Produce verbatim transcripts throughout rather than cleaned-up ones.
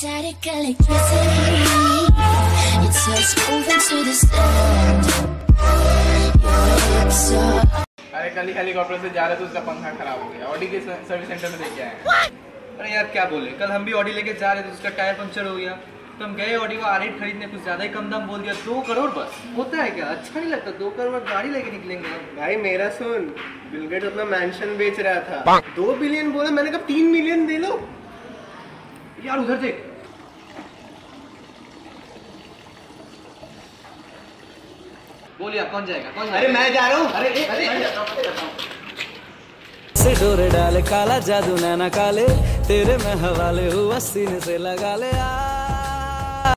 Static electricity, your touch moving to the sound. Your hips are. अरे कल ही helicopter से जा रहे थे, उसका पंखा खराब हो गया। ऑडी के सर्विस सेंटर में लेके आए। अरे यार क्या बोले, कल हम भी ऑडी लेके जा रहे थे, उसका टायर पंक्चर हो गया। तो हम गए ऑडी को आर एट खरीदने, कुछ ज्यादा ही कम दाम बोल दिया, दो करोड़ बस। होता है क्या, अच्छा नहीं लगता? दो करोड़ गाड़ी लेके निकलेंगे भाई। मेरा सुन, बिल गेट्स अपना मैंशन बेच रहा था, दो बिलियन बोला, मैंने कहा तीन मिलियन दे लो यार। उधर देख, बोलिए कौन जाएगा? कौन जाएगा? अरे मैं जा रहा हूँ। अरे ए, अरे से डोरे डाले काला जादू नैना काले, तेरे में हवाले हुआ सीने से लगा ले। आ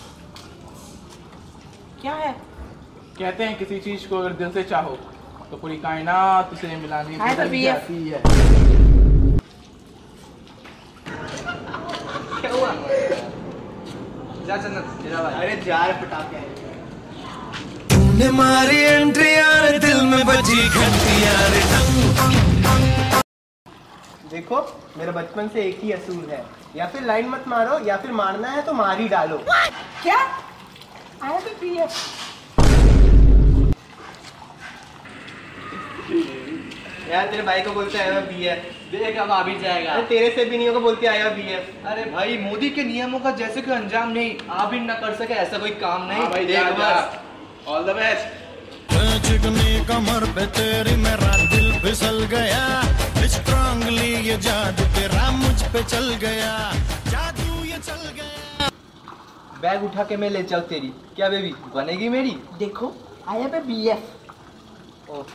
क्या है? कहते हैं किसी चीज को अगर दिल से चाहो तो पूरी कायनात उसे मिलाने की जाती है। क्या हुआ? जा चंदन, तेरा भाई। अरे जार पटाखे तूने मारी एंट्री यार, दिल में बजी घंटी यार। देखो, मेरा बचपन से एक ही असूल है, या फिर लाइन मत मारो या फिर मारना है तो मार ही डालो। क्या आया तो पी है? यार तेरे भाई को बोलते आया बी है। देख अब आबिर जाएगा। अरे तेरे से भी नहीं होगा, बोलते आया बी है। अरे भाई, मोदी के नियमों का जैसे कोई अंजाम नहीं, आबिर ना कर सके ऐसा कोई काम नहीं। हाँ भाई, देख जा, जा। बस। All the best. चिकनी कमर पे तेरी मेरा दिल फिसल गया, स्ट्रांगली ये जादू तेरा मुझ पे चल गया, जादू ये चल गया। बैग उठा के मैं ले चल तेरी, क्या बेबी बनेगी मेरी? देखो आया पे बी एफ। ओ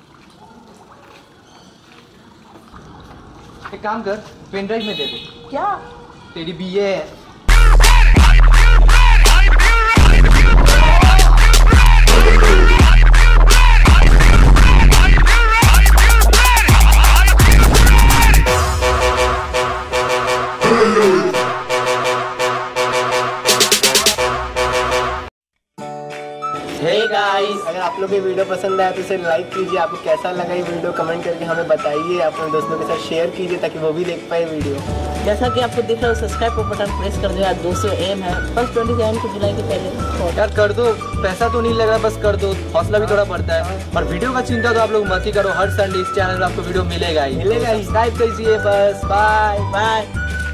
एक काम कर, पेन ड्राइव में दे दे। क्या? तेरी बी ए है। Hey guys, अगर आप लोग ये वीडियो पसंद आया तो इसे लाइक कीजिए। आपको कैसा लगा ये वीडियो कमेंट करके हमें बताइए। अपने दोस्तों के साथ शेयर कीजिए ताकि वो भी देख पाए वीडियो। जैसा कि आपको दिख रहा है, सब्सक्राइब का बटन प्रेस कर दो यार। दो सौ एम है, बस सत्ताईस को जुलाई के पहले यार कर दो, पैसा तो नहीं लग रहा, बस कर दो, हौसला भी थोड़ा बढ़ता है। और वीडियो का चिंता तो आप लोग मत ही करो, हर संडे इस चैनल में आपको वीडियो मिलेगा ही। मिलेगा ही। सब्सक्राइब कीजिए बस। Bye bye.